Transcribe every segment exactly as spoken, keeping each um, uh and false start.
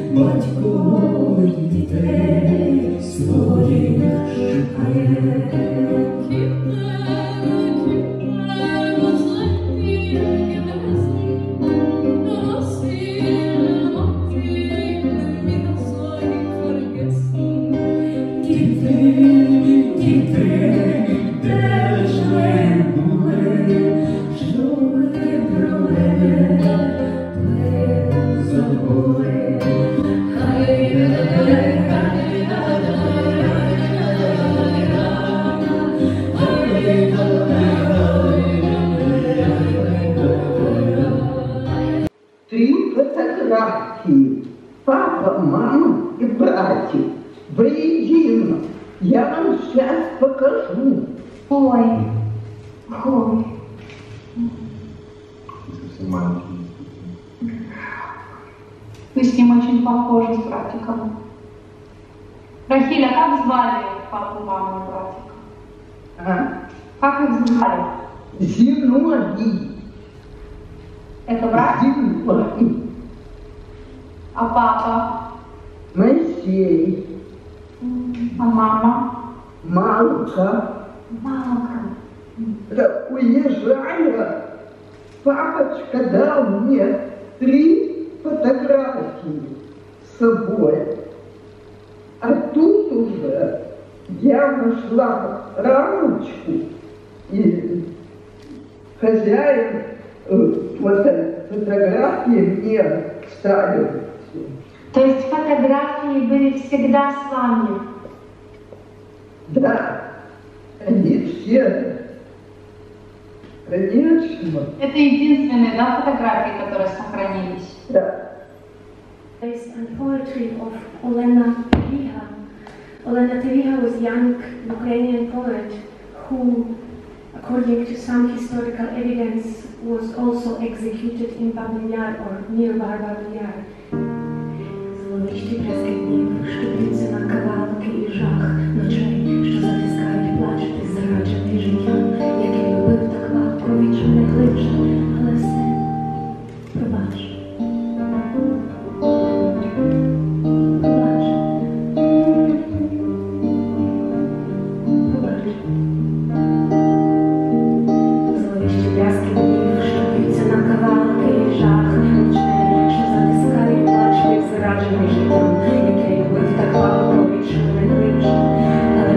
батько дітей своїх шукає. Три фотографии. Папа, мама и братик. Воедино. Я вам сейчас покажу. Ой, ой. Вы с ним очень похожи, с братиком. Рахиля, как звали папу, маму и братика? А? Как их звали? Зиновий. Это брат? Зиновий. А папа? Моисей. А мама? Малка. Малка. Да, уезжая, папочка дал мне три фотографии с собой. А тут уже я нашла рамочку, и хозяин фото, фотографии мне ставил. То есть фотографии были всегда с вами? Да, они все, конечно. Это единственные, да, фотографии, которые сохранились? Да. And poetry of Olena Teliha. Olena Teliha was a young Ukrainian poet who, according to some historical evidence, was also executed in Babyn Yar or nearby Babyn Yar. Зловещі брязки днів, що б'ються на кавалки і жах ночей, що затискають плач ти зраджений життям, який любив так вадко, вічно не глибше, але все, пробач. Зраджений життям, який любив так валко, вічно не глибше,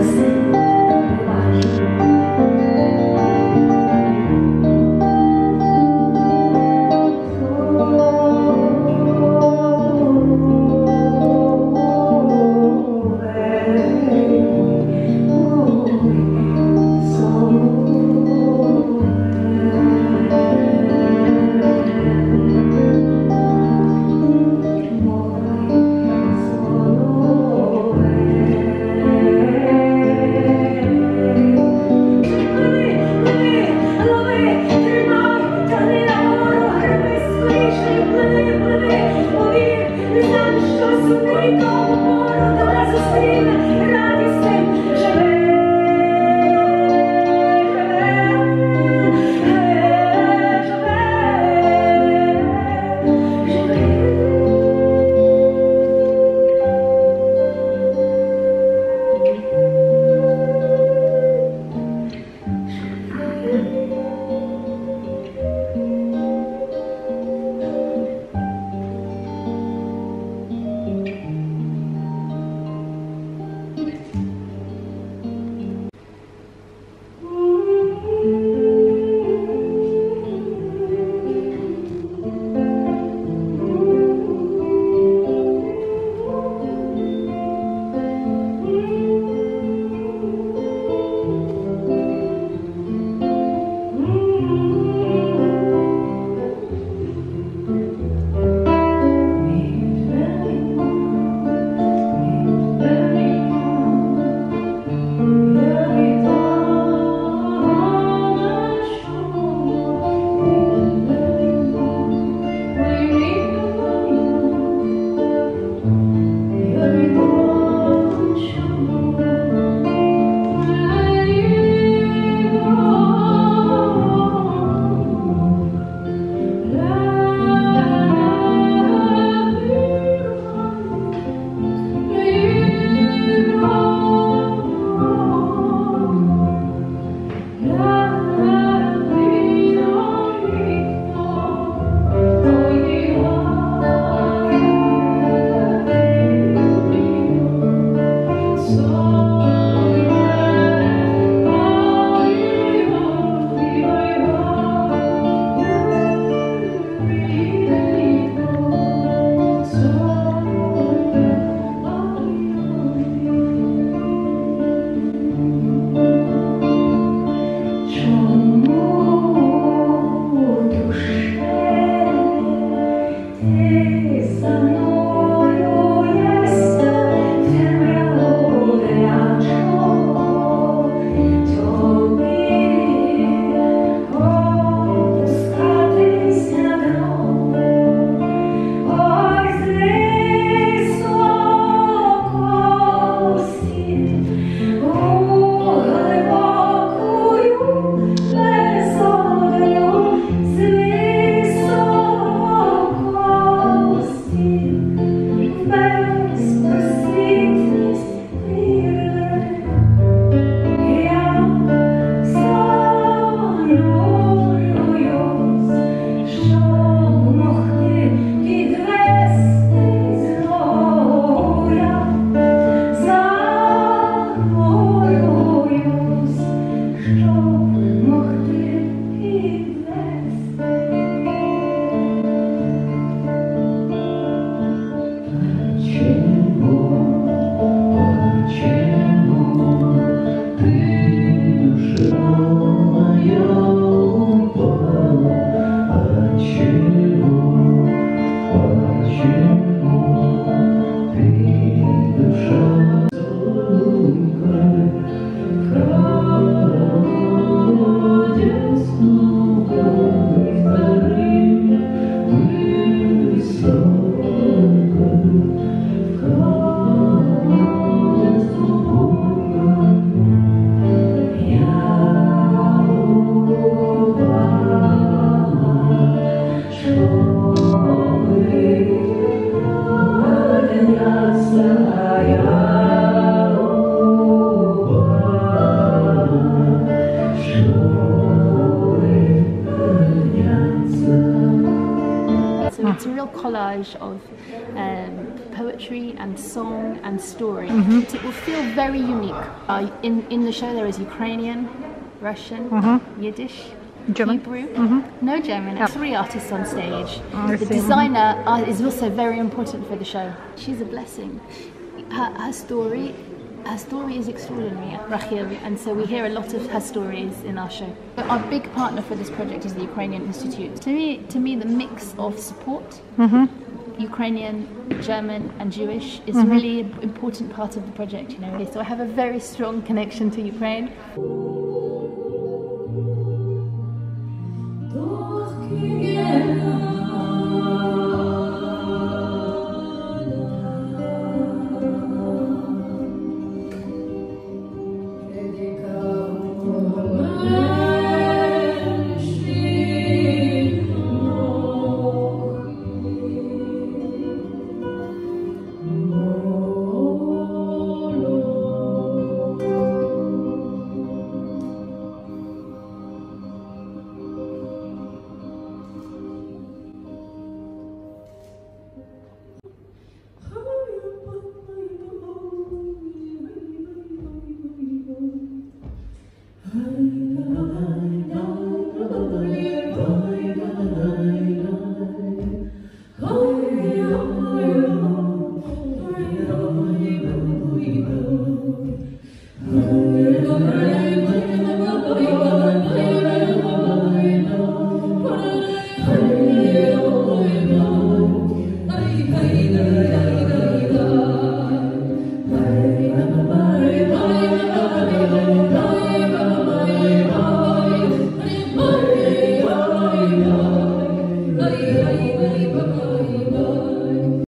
it's a real collage of um, poetry and song and story. Mm-hmm. It will feel very unique. Uh, in, in the show there is Ukrainian, Russian, mm-hmm. Yiddish, German? Hebrew, Mm-hmm. no German. Oh. Three artists on stage. Oh, the designer uh, is also very important for the show. She's a blessing. Her, her story, her story is extraordinary, Rachel, and so we hear a lot of her stories in our show. Our big partner for this project is the Ukrainian Institute. To me, to me, the mix of support, mm-hmm. Ukrainian, German, and Jewish is mm-hmm. really an important part of the project. You know, so I have a very strong connection to Ukraine.